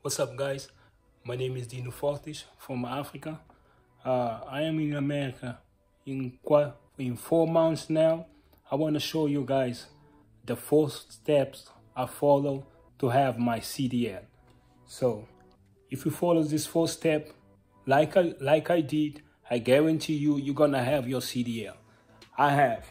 What's up, guys? My name is Dino Fortis from Africa. I am in America in 4 months now. I want to show you guys the 4 steps I follow to have my CDL. So if you follow this 4 step like I did, I guarantee you're gonna have your CDL. I have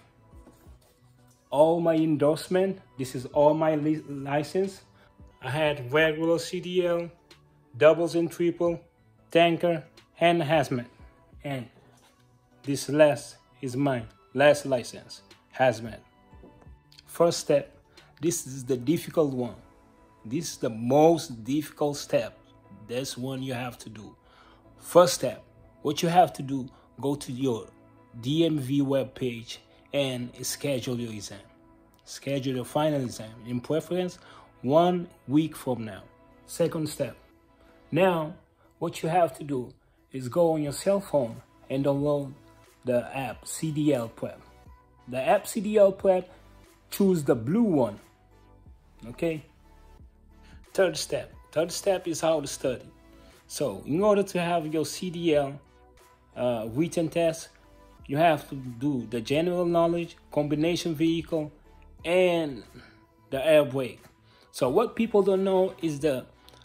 all my endorsement. This is all my license. I had regular CDL, doubles and triple, tanker, and hazmat. And this last is my last license, hazmat. First step, this is the difficult one. This is the most difficult step. That's one you have to do. First step, what you have to do, go to your DMV webpage and schedule your exam. Schedule your final exam, in preference 1 week from now. Second step, now what you have to do is go on your cell phone and download the app CDL Prep. The app CDL Prep, choose the blue one, okay? Third step is how to study. So in order to have your CDL written test, you have to do the general knowledge, combination vehicle, and the air brake. So what people don't know is the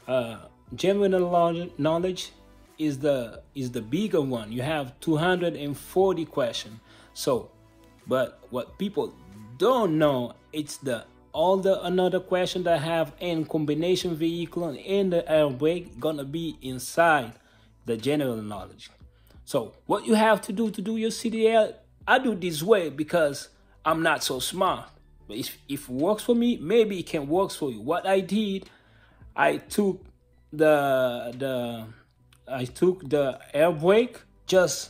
general knowledge is the bigger one. You have 240 questions. So, but what people don't know, it's all the another question that have in combination vehicle and the air brake gonna be inside the general knowledge. So what you have to do your CDL, I do this way because I'm not so smart. But if it works for me, maybe it can work for you. What I did, I took the air brake just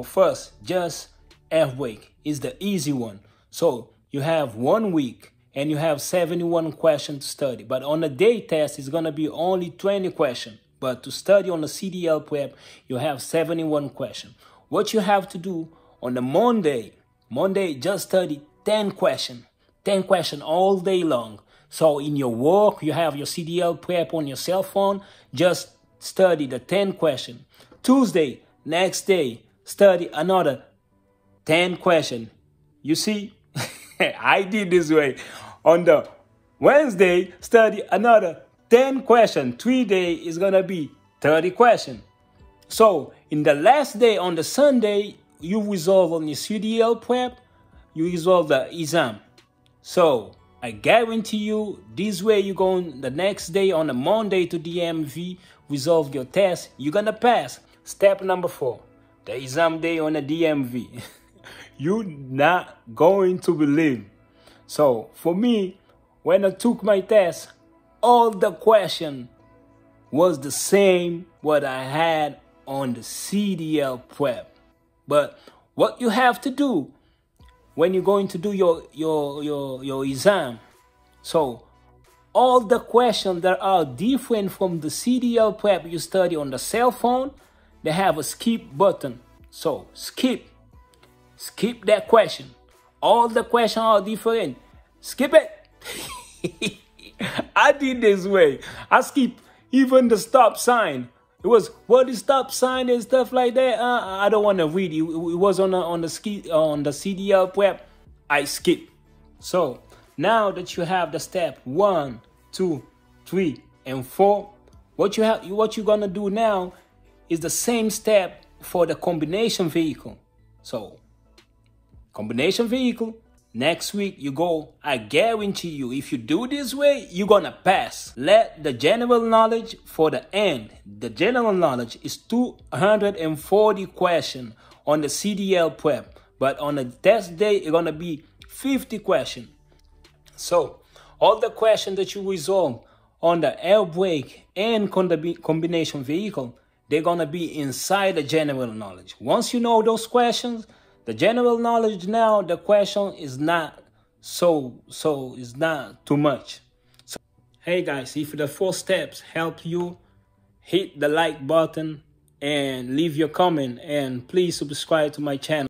air brake is the easy one. So you have 1 week and you have 71 questions to study. But on the day test, it's gonna be only 20 questions. But to study on the CDL prep, you have 71 questions. What you have to do on the Monday, just study 10 questions. 10 questions all day long. So in your work, you have your CDL prep on your cell phone, just study the 10 questions. Tuesday, next day, study another 10 questions. You see, I did this way. On the Wednesday, study another 10 questions. 3 days is gonna be 30 questions. So in the last day, on the Sunday, you resolve on your CDL prep, you resolve the exam. So I guarantee you, this way you go on the next day on a Monday to DMV, resolve your test, you're gonna pass. Step number 4, the exam day on the DMV. You're not going to believe. So for me, when I took my test, all the question was the same what I had on the CDL prep. But what you have to do when you're going to do your exam, so all the questions that are different from the CDL prep you study on the cell phone, they have a skip button. So skip that question. All the questions are different. Skip it. I did this way. I skip even the stop sign. It was what is stop sign and stuff like that. I don't want to read it. It was on the CDL prep. I skip. So now that you have the step 1, 2, 3, and 4, what you're gonna do now is the same step for the combination vehicle. So combination vehicle. Next week you go, I guarantee you, if you do this way, you're gonna pass. Let the general knowledge for the end. The general knowledge is 240 questions on the CDL prep. But on the test day, it's gonna be 50 questions. So all the questions that you resolve on the air brake and combination vehicle, they're gonna be inside the general knowledge. Once you know those questions, the general knowledge now, the question is not it's not too much. So, hey guys, if the 4 steps help you, hit the like button and leave your comment, and please subscribe to my channel.